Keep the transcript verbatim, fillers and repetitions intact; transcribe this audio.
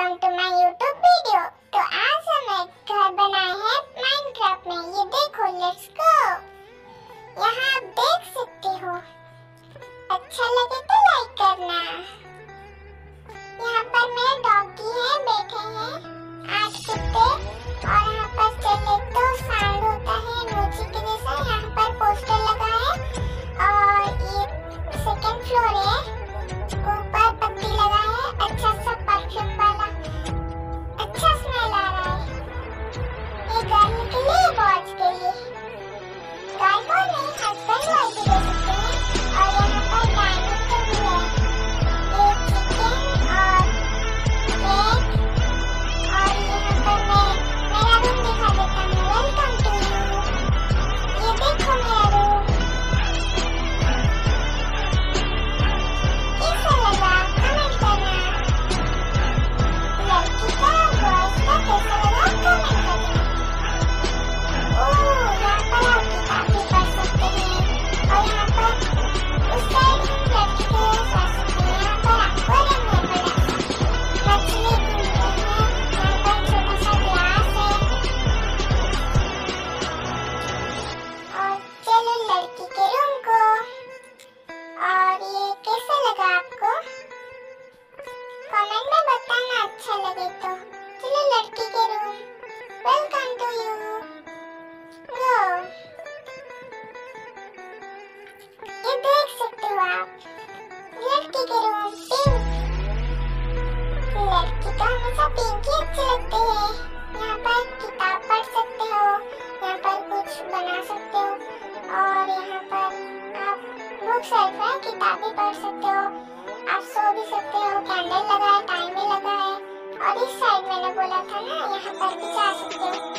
Welcome to my YouTube video. तो आज हम एक घर बनाए हैं माइनक्राफ्ट में। ये देखो, लेट्स गो। यहाँ आप देख सकते हो। अच्छा लगे तो लाइक करना। यहाँ पर मेरे डॉगी हैं, बैठे हैं आठ कुत्ते। और यहाँ पर चले तो साउंड होता है म्यूजिक के जैसा। यहाँ पर पोस्टर लगा है और ये सेकंड फ्लोर है। ऊपर पत्ती लगा है, अच्छा सा परफ्यूम वाला, अच्छा स्मेल आ रहा है। ये गर्मी के लिए, वॉच के लिए, गाय को नहीं हस्बैंड वाइफ दे सकते हैं। और यहाँ पर डाइनिंग टेबल है, ये चिकन और केक। और यहाँ पर मैं मेरा रूम दिखा देता हूँ। Welcome to you. ये देखो मेरा रूम कैसा लगा, कमेंट करना। लड़की का बॉयज का कैसा लगा, कमेंट करना। ओह, यहाँ पर आप किताब भी पढ़ सकते हैं। और यहाँ पर उस साइड लड़की के जा सकते हैं। यहाँ पर एक्वेरियम है बड़ा, मछली घूमते हैं। यहाँ पर छोटा सा ग्लास है। और चलो लड़की के रूम को। और ये कैसा लगा आपको, कमेंट में बताना अच्छा लगे तो। चलो लड़की के room, welcome to you. Go. ये देख सकते हो आप, लड़की के रूम पिंक। लड़की तो हमेशा पिंक ही अच्छे लगते हैं। यहाँ पर किताब पढ़ सकते हो, यहाँ पर कुछ बना सकते हो। और यहाँ पर आप बुक शेल्फ है, किताबें पढ़ सकते हो। आप सो भी सकते हो, कैंडल लगा है, टाइम भी लगा है। और इस साइड मैंने बोला था ना, यहाँ पर भी जा सकते हो।